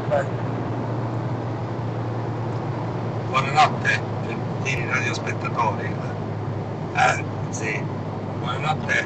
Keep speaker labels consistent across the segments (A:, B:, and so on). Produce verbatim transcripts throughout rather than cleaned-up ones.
A: Buonanotte, gentili radiospettatori. Eh, sì, buonanotte,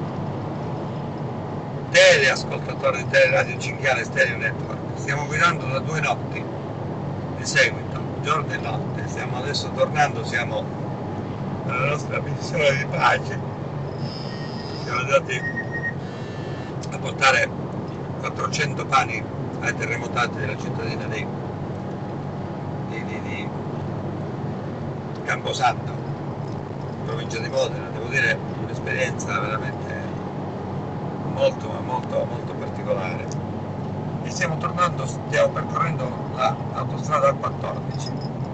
A: teleascoltatori di Teleradio Cinghiale Stereo Network. Stiamo guidando da due notti di seguito, giorno e notte. Stiamo adesso tornando, siamo alla nostra missione di pace. Siamo andati a portare quattrocento pani ai terremotati della cittadina di, di, di, di Camposanto, provincia di Modena. Devo dire, un'esperienza veramente molto ma molto molto particolare. E stiamo tornando, stiamo percorrendo l'autostrada A quattordici,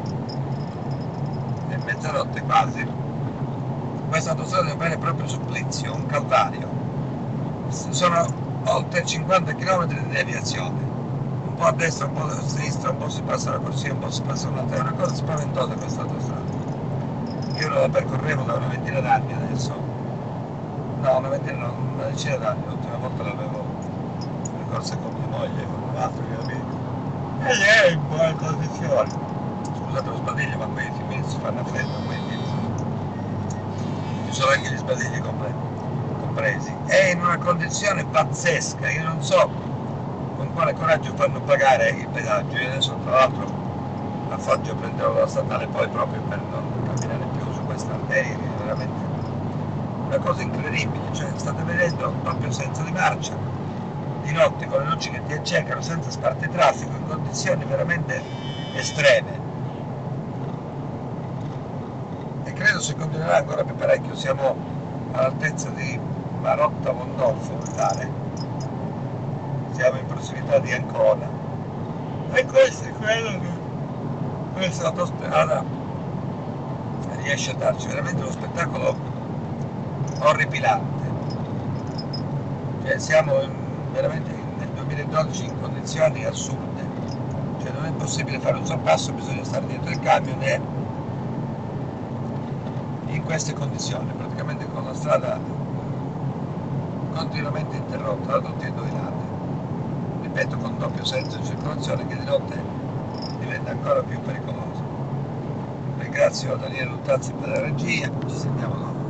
A: è mezzanotte quasi. Questa autostrada è un vero e proprio supplizio, un calvario. Sono oltre cinquanta chilometri di deviazione, un po' a destra, un po' a sinistra, un po' si passa la corsia, un po' si passa un'altra. È una cosa spaventosa questa autostrada. Io la percorrevo da una ventina d'anni adesso, no, una ventina, no, una decina d'anni. L'ultima volta l'avevo percorsa con mia moglie, con un altro mio amico, e lei è in buone condizioni. Scusate lo sbadiglio, ma qui i figli si fanno a freddo, quindi ci sono anche gli sbadigli compresi. È in una condizione pazzesca. Io non so con quale coraggio fanno pagare il pedaggio. Io adesso tra l'altro la Foggia prenderò la statale poi proprio per non camminare più su questa arteria, che è veramente una cosa incredibile. Cioè, state vedendo proprio senza di marcia, di notte, con le luci che ti accecano, senza spartitraffico, in condizioni veramente estreme. E credo si continuerà ancora per parecchio. Siamo all'altezza di Marotta Mondolfo, mi pare. Siamo in prossimità di Ancona. E questo è quello che questa autostrada riesce a darci, veramente uno spettacolo orripilante. Cioè, siamo in, veramente nel duemiladodici in condizioni assurde. Cioè, non è possibile fare un sorpasso, bisogna stare dietro il camion e in queste condizioni, praticamente con la strada continuamente interrotta da tutti e due i lati. Ripeto, con doppio senso di circolazione, che di notte diventa ancora più pericoloso. Ringrazio Daniele Luttazzi per la regia, ci sentiamo dopo.